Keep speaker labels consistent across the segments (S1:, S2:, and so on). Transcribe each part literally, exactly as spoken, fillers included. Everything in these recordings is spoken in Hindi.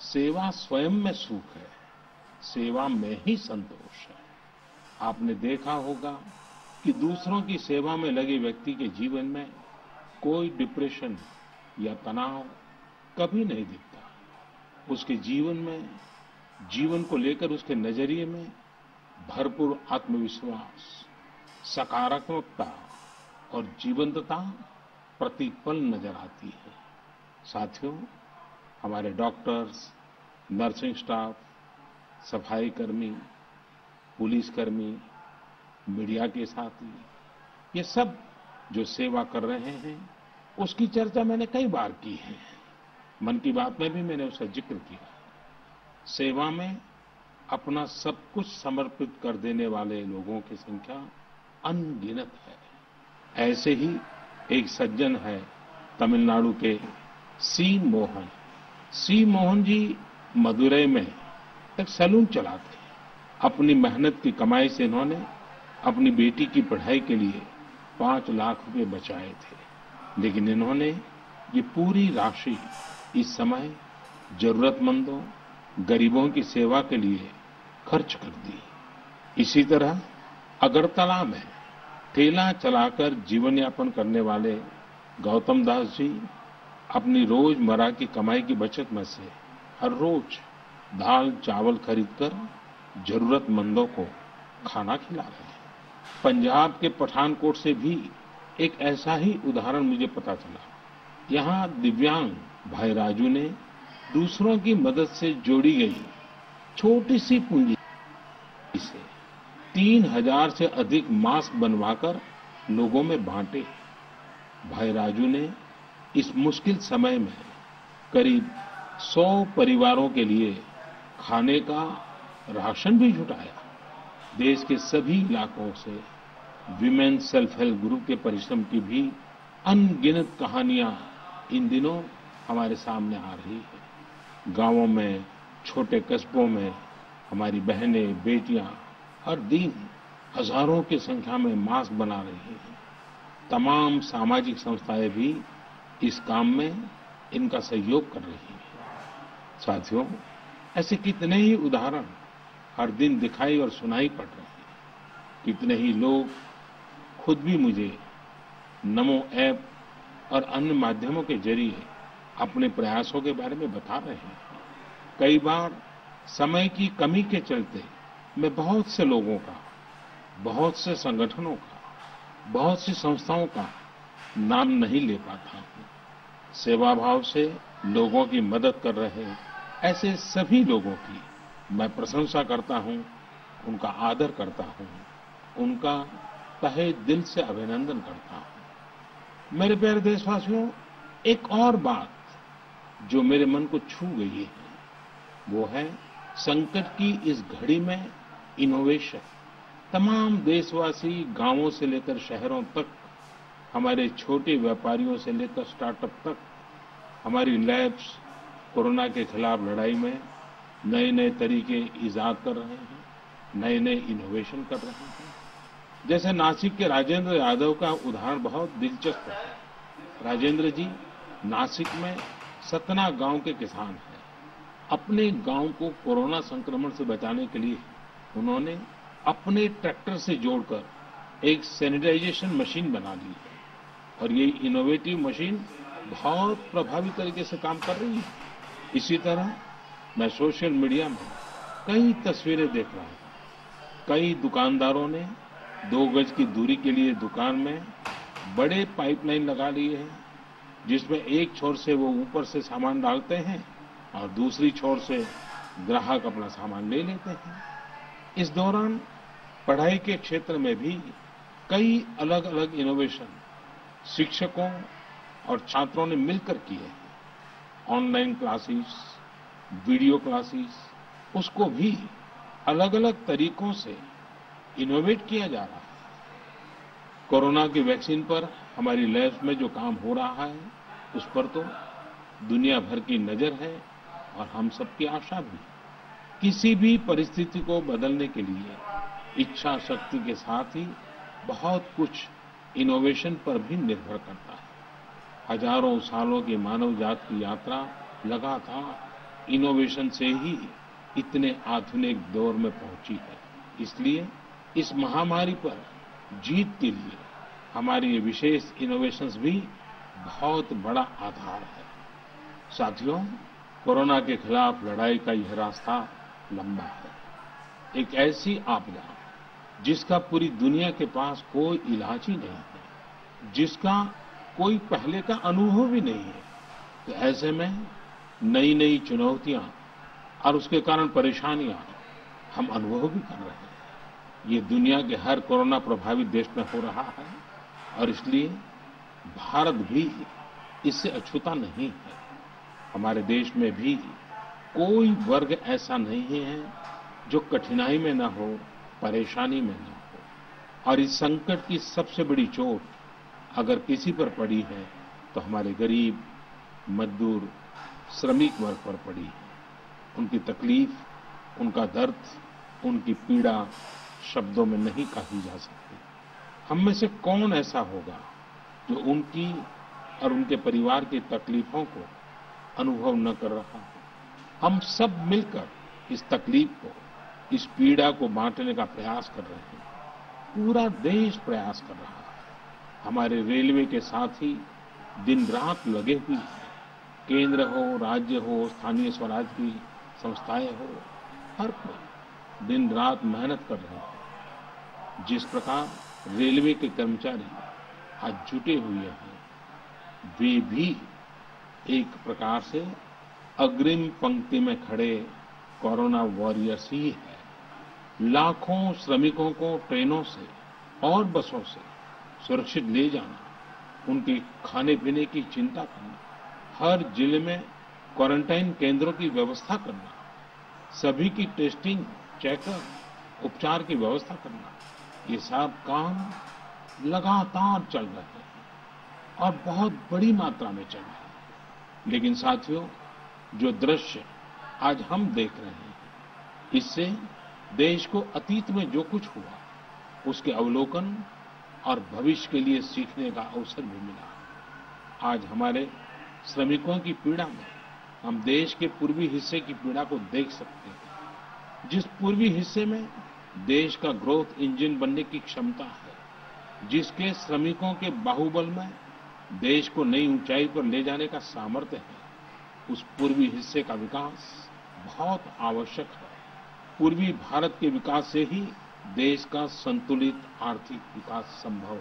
S1: सेवा स्वयं में सुख है, सेवा में ही संतोष है। आपने देखा होगा कि दूसरों की सेवा में लगे व्यक्ति के जीवन में कोई डिप्रेशन या तनाव कभी नहीं दिखता। उसके जीवन में, जीवन को लेकर उसके नजरिए में भरपूर आत्मविश्वास, सकारात्मकता और जीवंतता प्रतिपल नजर आती है। साथियों, हमारे डॉक्टर्स, नर्सिंग स्टाफ, सफाई कर्मी, पुलिसकर्मी, मीडिया के साथी, ये सब जो सेवा कर रहे हैं, उसकी चर्चा मैंने कई बार की है। मन की बात में भी मैंने उसका जिक्र किया। सेवा में अपना सब कुछ समर्पित कर देने वाले लोगों की संख्या अनगिनत है। ऐसे ही एक सज्जन है तमिलनाडु के सी मोहन। सी मोहन जी मदुरई में एक सैलून चलाते हैं। अपनी मेहनत की कमाई से इन्होंने अपनी बेटी की पढ़ाई के लिए पांच लाख रुपए बचाए थे, लेकिन इन्होंने ये पूरी राशि इस समय जरूरतमंदों, गरीबों की सेवा के लिए खर्च कर दी। इसी तरह अगरतला में ठेला चलाकर जीवन यापन करने वाले गौतम दास जी अपनी रोजमर्रा की कमाई की बचत में से हर रोज दाल चावल खरीदकर जरूरतमंदों को खाना खिला रहे हैं। पंजाब के पठानकोट से भी एक ऐसा ही उदाहरण मुझे पता चला। यहाँ दिव्यांग भाई राजू ने दूसरों की मदद से जोड़ी गई छोटी सी पूंजी से तीन हजार से अधिक मास्क बनवाकर लोगों में बांटे। भाई राजू ने इस मुश्किल समय में करीब सौ परिवारों के लिए खाने का राशन भी जुटाया। देश के सभी इलाकों से विमेन सेल्फ हेल्प ग्रुप के परिश्रम की भी अनगिनत कहानियां इन दिनों हमारे सामने आ रही है। गांवों में, छोटे कस्बों में हमारी बहनें, बेटियां हर दिन हजारों की संख्या में मास्क बना रही हैं। तमाम सामाजिक संस्थाएं भी इस काम में इनका सहयोग कर रही हैं। साथियों, ऐसे कितने ही उदाहरण हर दिन दिखाई और सुनाई पड़ रहे हैं। कितने ही लोग खुद भी मुझे नमो ऐप और अन्य माध्यमों के जरिए अपने प्रयासों के बारे में बता रहे हैं। कई बार समय की कमी के चलते मैं बहुत से लोगों का, बहुत से संगठनों का, बहुत सी संस्थाओं का नाम नहीं ले पाता हूं। सेवा भाव से लोगों की मदद कर रहे ऐसे सभी लोगों की मैं प्रशंसा करता हूं, उनका आदर करता हूं, उनका तहे दिल से अभिनंदन करता हूं। मेरे प्यारे देशवासियों, एक और बात जो मेरे मन को छू गई है, वो है संकट की इस घड़ी में इनोवेशन। तमाम देशवासी गांवों से लेकर शहरों तक, हमारे छोटे व्यापारियों से लेकर स्टार्टअप तक, हमारी लैब्स कोरोना के खिलाफ लड़ाई में नए नए तरीके ईजाद कर रहे हैं, नए नए इनोवेशन कर रहे हैं। जैसे नासिक के राजेंद्र यादव का उदाहरण बहुत दिलचस्प है। राजेंद्र जी नासिक में सतना गांव के किसान हैं। अपने गांव को कोरोना संक्रमण से बचाने के लिए उन्होंने अपने ट्रैक्टर से जोड़कर एक सैनिटाइजेशन मशीन बना ली है, और ये इनोवेटिव मशीन बहुत प्रभावी तरीके से काम कर रही है। इसी तरह मैं सोशल मीडिया में कई तस्वीरें देख रहा हूं। कई दुकानदारों ने दो गज की दूरी के लिए दुकान में बड़े पाइपलाइन लगा लिए हैं, जिसमें एक छोर से वो ऊपर से सामान डालते हैं और दूसरी छोर से ग्राहक अपना सामान ले लेते हैं। इस दौरान पढ़ाई के क्षेत्र में भी कई अलग अलग इनोवेशन शिक्षकों और छात्रों ने मिलकर किए हैं। ऑनलाइन क्लासेस, वीडियो क्लासेस, उसको भी अलग अलग तरीकों से इनोवेट किया जा रहा है। कोरोना की वैक्सीन पर हमारी लैब्स में जो काम हो रहा है, उस पर तो दुनिया भर की नजर है और हम सबकी आशा भी। किसी भी परिस्थिति को बदलने के लिए इच्छा शक्ति के साथ ही बहुत कुछ इनोवेशन पर भी निर्भर करता है। हजारों सालों की मानव जात की यात्रा लगातार इनोवेशन से ही इतने आधुनिक दौर में पहुंची है। इसलिए इस महामारी पर जीत के लिए हमारी ये विशेष इनोवेशंस भी बहुत बड़ा आधार है। साथियों, कोरोना के खिलाफ लड़ाई का यह रास्ता लंबा है। एक ऐसी आपदा जिसका पूरी दुनिया के पास कोई इलाज ही नहीं है, जिसका कोई पहले का अनुभव भी नहीं है, तो ऐसे में नई नई चुनौतियां और उसके कारण परेशानियां हम अनुभव भी कर रहे हैं। ये दुनिया के हर कोरोना प्रभावित देश में हो रहा है और इसलिए भारत भी इससे अछूता नहीं है। हमारे देश में भी कोई वर्ग ऐसा नहीं है जो कठिनाई में न हो, परेशानी में न हो। और इस संकट की सबसे बड़ी चोट अगर किसी पर पड़ी है तो हमारे गरीब, मजदूर, श्रमिक वर्ग पर पड़ी है। उनकी तकलीफ, उनका दर्द, उनकी पीड़ा शब्दों में नहीं कही जा सकती। हम में से कौन ऐसा होगा जो उनकी और उनके परिवार की तकलीफों को अनुभव न कर रहा हो। हम सब मिलकर इस तकलीफ को, इस पीड़ा को बांटने का प्रयास कर रहे हैं। पूरा देश प्रयास कर रहा है। हमारे रेलवे के साथी दिन रात लगे हुए हैं। केंद्र हो, राज्य हो, स्थानीय स्वराज की संस्थाएं हो, हर कोई दिन रात मेहनत कर रहे हैं। जिस प्रकार रेलवे के कर्मचारी आज जुटे हुए हैं, वे भी एक प्रकार से अग्रिम पंक्ति में खड़े कोरोना वॉरियर्स ही है। लाखों श्रमिकों को ट्रेनों से और बसों से सुरक्षित ले जाना, उनके खाने पीने की चिंता करना, हर जिले में क्वारंटाइन केंद्रों की व्यवस्था करना, सभी की टेस्टिंग, चेकअप, उपचार की व्यवस्था करना, ये सब काम लगातार चल रहे हैं और बहुत बड़ी मात्रा में चल रहे हैं। लेकिन साथियों, जो दृश्य आज हम देख रहे हैं, इससे देश को अतीत में जो कुछ हुआ उसके अवलोकन और भविष्य के लिए सीखने का अवसर भी मिला। आज हमारे श्रमिकों की पीड़ा में हम देश के पूर्वी हिस्से की पीड़ा को देख सकते हैं। जिस पूर्वी हिस्से में देश का ग्रोथ इंजन बनने की क्षमता है, जिसके श्रमिकों के बाहुबल में देश को नई ऊंचाई पर ले जाने का सामर्थ्य है, उस पूर्वी हिस्से का विकास बहुत आवश्यक है। पूर्वी भारत के विकास से ही देश का संतुलित आर्थिक विकास संभव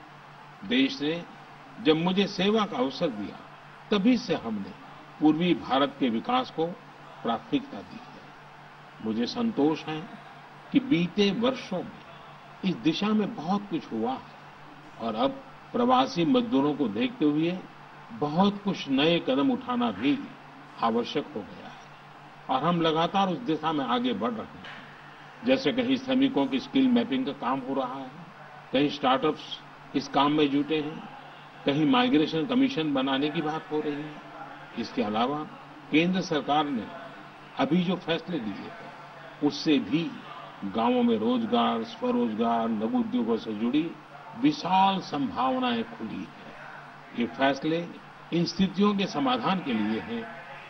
S1: है। देश ने जब मुझे सेवा का अवसर दिया, तभी से हमने पूर्वी भारत के विकास को प्राथमिकता दी है। मुझे संतोष है कि बीते वर्षों में इस दिशा में बहुत कुछ हुआ है और अब प्रवासी मजदूरों को देखते हुए बहुत कुछ नए कदम उठाना भी आवश्यक हो गया है और हम लगातार उस दिशा में आगे बढ़ रहे हैं। जैसे कहीं श्रमिकों की स्किल मैपिंग का काम हो रहा है, कहीं स्टार्टअप्स इस काम में जुटे हैं, कहीं माइग्रेशन कमीशन बनाने की बात हो रही है। इसके अलावा केंद्र सरकार ने अभी जो फैसले लिए हैं, उससे भी गांवों में रोजगार, स्वरोजगार, लघु उद्योगों से जुड़ी विशाल संभावनाएं खुली है। ये फैसले इन स्थितियों के समाधान के लिए हैं,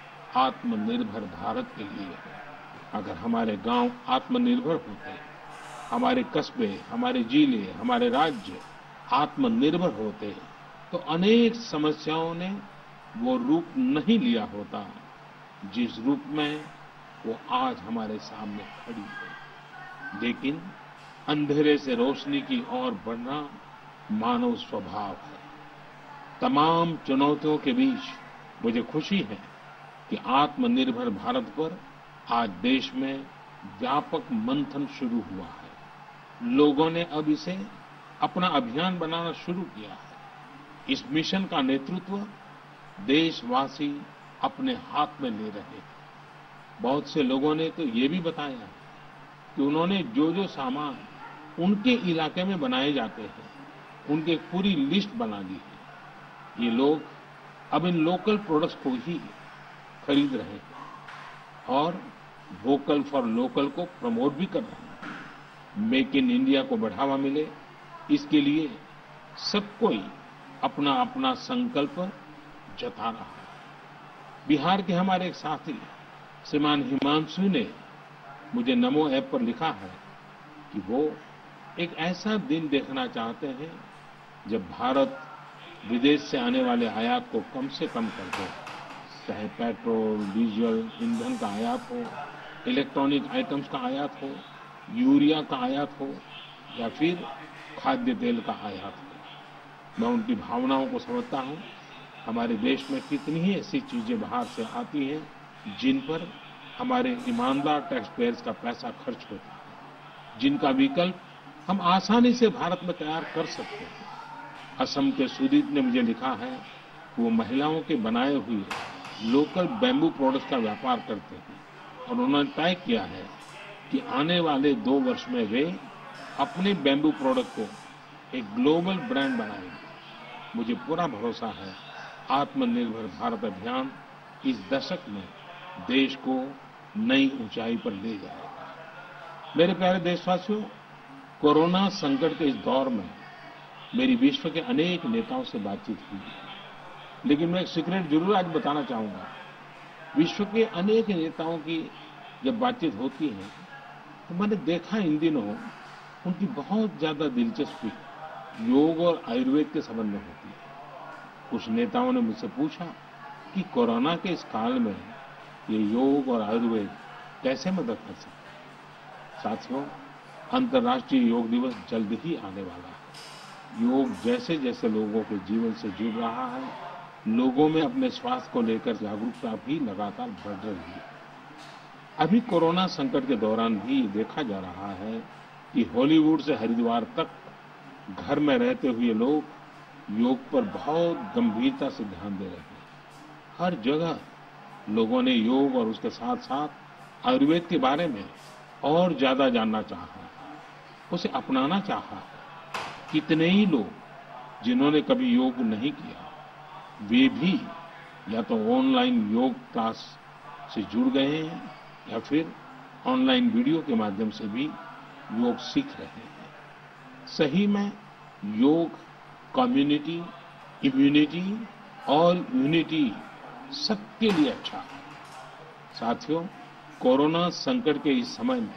S1: आत्मनिर्भर भारत के लिए है। अगर हमारे गांव आत्मनिर्भर होते, हमारे कस्बे, हमारे जिले, हमारे राज्य आत्मनिर्भर होते, तो अनेक समस्याओं ने वो रूप नहीं लिया होता जिस रूप में वो आज हमारे सामने खड़ी है। लेकिन अंधेरे से रोशनी की ओर बढ़ना मानव स्वभाव है। तमाम चुनौतियों के बीच मुझे खुशी है कि आत्मनिर्भर भारत पर आज देश में व्यापक मंथन शुरू हुआ है। लोगों ने अब इसे अपना अभियान बनाना शुरू किया है। इस मिशन का नेतृत्व देशवासी अपने हाथ में ले रहे हैं। बहुत से लोगों ने तो ये भी बताया है कि उन्होंने जो जो सामान उनके इलाके में बनाए जाते हैं, उनकी एक पूरी लिस्ट बना ली है। ये लोग अब इन लोकल प्रोडक्ट्स को ही खरीद रहे हैं और वोकल फॉर लोकल को प्रमोट भी कर रहे हैं। मेक इन इंडिया को बढ़ावा मिले, इसके लिए सब कोई अपना अपना संकल्प जता रहा है। बिहार के हमारे एक साथी श्रीमान हिमांशु ने मुझे नमो ऐप पर लिखा है कि वो एक ऐसा दिन देखना चाहते हैं जब भारत विदेश से आने वाले आयात को कम से कम कर दे, चाहे पेट्रोल, डीजल, ईंधन का आयात हो, इलेक्ट्रॉनिक आइटम्स का आयात हो, यूरिया का आयात हो या फिर खाद्य तेल का आयात हो। मैं उनकी भावनाओं को समझता हूं। हमारे देश में कितनी ही ऐसी चीजें बाहर से आती हैं जिन पर हमारे ईमानदार टैक्स पेयर्स का पैसा खर्च होता है, जिनका विकल्प हम आसानी से भारत में तैयार कर सकते हैं। असम के सुदीप ने मुझे लिखा है कि वो महिलाओं के बनाए हुए लोकल बैम्बू प्रोडक्ट्स का व्यापार करते हैं और उन्होंने तय किया है कि आने वाले दो वर्ष में वे अपने बैम्बू प्रोडक्ट को एक ग्लोबल ब्रांड बनाएंगे। मुझे पूरा भरोसा है आत्मनिर्भर भारत अभियान इस दशक में देश को नई ऊंचाई पर ले जाएगा। मेरे प्यारे देशवासियों, कोरोना संकट के इस दौर में मेरी विश्व के अनेक नेताओं से बातचीत हुई, लेकिन मैं एक सीक्रेट जरूर आज बताना चाहूंगा। विश्व के अनेक नेताओं की जब बातचीत होती है तो मैंने देखा इन दिनों उनकी बहुत ज्यादा दिलचस्पी योग और आयुर्वेद के संबंध में होती है। कुछ नेताओं ने मुझसे पूछा कि कोरोना के इस काल में ये योग और आयुर्वेद कैसे मदद कर सकते हैं। साथियों, अंतर्राष्ट्रीय योग दिवस जल्द ही आने वाला है। योग जैसे जैसे लोगों के जीवन से जुड़ रहा है, लोगों में अपने स्वास्थ्य को लेकर जागरूकता भी लगातार बढ़ रही है। अभी कोरोना संकट के दौरान भी देखा जा रहा है कि हॉलीवुड से हरिद्वार तक घर में रहते हुए लोग योग पर बहुत गंभीरता से ध्यान दे रहे हैं। हर जगह लोगों ने योग और उसके साथ साथ आयुर्वेद के बारे में और ज्यादा जानना चाहा, उसे अपनाना चाहा। कितने ही लोग जिन्होंने कभी योग नहीं किया, वे भी या तो ऑनलाइन योग क्लास से जुड़ गए हैं या फिर ऑनलाइन वीडियो के माध्यम से भी योग सीख रहे हैं। सही में योग कम्युनिटी, इम्यूनिटी और यूनिटी सबके लिए अच्छा है। साथियों, कोरोना संकट के इस समय में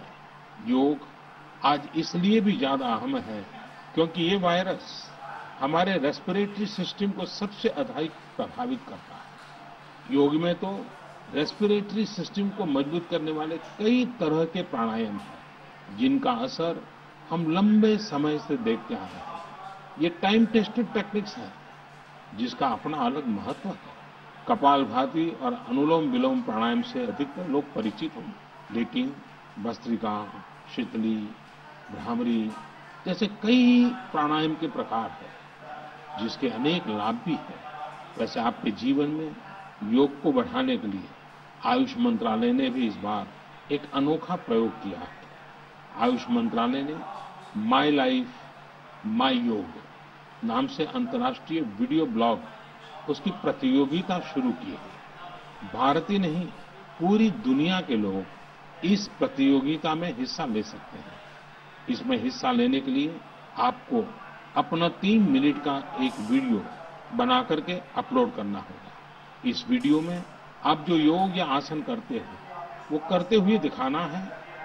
S1: योग आज इसलिए भी ज्यादा अहम है क्योंकि ये वायरस हमारे रेस्पिरेटरी सिस्टम को सबसे अधिक प्रभावित करता है। योग में तो रेस्पिरेटरी सिस्टम को मजबूत करने वाले कई तरह के प्राणायाम हैं जिनका असर हम लंबे समय से देखते आ रहे हैं। ये टाइम टेस्टेड टेक्निक्स हैं जिसका अपना अलग महत्व है। कपालभाति और अनुलोम विलोम प्राणायाम से अधिकतर लोग परिचित होंगे, लेकिन भस्त्रिका, शीतली, भ्रामरी जैसे कई प्राणायाम के प्रकार हैं जिसके अनेक लाभ भी हैं। वैसे आपके जीवन में योग को बढ़ाने के लिए आयुष मंत्रालय ने भी इस बार एक अनोखा प्रयोग किया है। आयुष मंत्रालय ने माय लाइफ माय योग नाम से अंतर्राष्ट्रीय वीडियो ब्लॉग उसकी प्रतियोगिता शुरू की है। भारत ही नहीं, पूरी दुनिया के लोग इस प्रतियोगिता में हिस्सा ले सकते हैं। इसमें हिस्सा लेने के लिए आपको अपना तीन मिनट का एक वीडियो बना करके अपलोड करना होगा। इस वीडियो में आप जो योग या आसन करते हैं वो करते हुए दिखाना है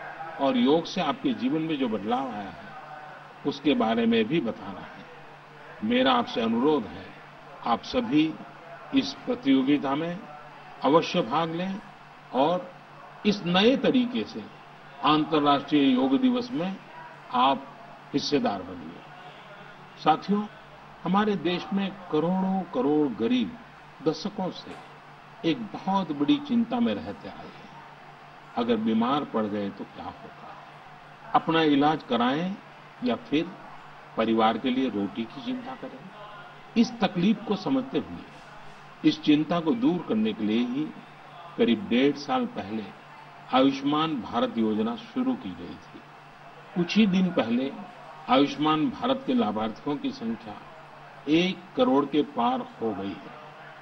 S1: और योग से आपके जीवन में जो बदलाव आया है उसके बारे में भी बताना है। मेरा आपसे अनुरोध है, आप सभी इस प्रतियोगिता में अवश्य भाग लें और इस नए तरीके से अंतर्राष्ट्रीय योग दिवस में आप हिस्सेदार बनिए। साथियों, हमारे देश में करोड़ों करोड़ गरीब दशकों से एक बहुत बड़ी चिंता में रहते आए हैं। अगर बीमार पड़ गए तो क्या होगा? अपना इलाज कराएं या फिर परिवार के लिए रोटी की चिंता करें? इस तकलीफ को समझते हुए, इस चिंता को दूर करने के लिए ही करीब डेढ़ साल पहले आयुष्मान भारत योजना शुरू की गई थी। कुछ ही दिन पहले आयुष्मान भारत के लाभार्थियों की संख्या एक करोड़ के पार हो गई है।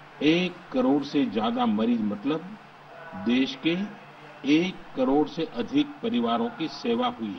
S1: एक करोड़ से ज्यादा मरीज मतलब देश के एक करोड़ से अधिक परिवारों की सेवा हुई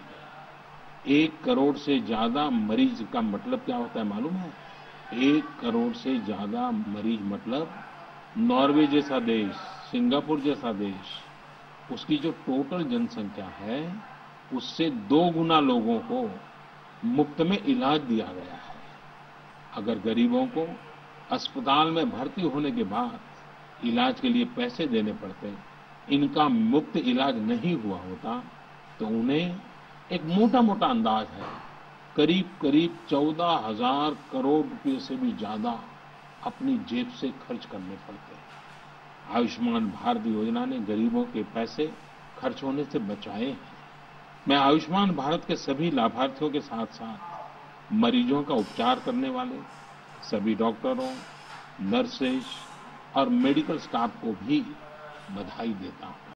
S1: है। एक करोड़ से ज्यादा मरीज का मतलब क्या होता है मालूम है? एक करोड़ से ज्यादा मरीज मतलब नॉर्वे जैसा देश, सिंगापुर जैसा देश, उसकी जो टोटल जनसंख्या है, उससे दो गुना लोगों को मुफ्त में इलाज दिया गया है। अगर गरीबों को अस्पताल में भर्ती होने के बाद इलाज के लिए पैसे देने पड़ते, इनका मुफ्त इलाज नहीं हुआ होता, तो उन्हें एक मोटा-मोटा अंदाज है, करीब-करीब चौदह हज़ार करोड़ रुपए से भी ज्यादा अपनी जेब से खर्च करने पड़ते हैं। आयुष्मान भारत योजना ने गरीबों के पैसे खर्च होने से बचाए हैं। मैं आयुष्मान भारत के सभी लाभार्थियों के साथ-साथ मरीजों का उपचार करने वाले सभी डॉक्टरों, नर्सेस और मेडिकल स्टाफ को भी बधाई देता हूं।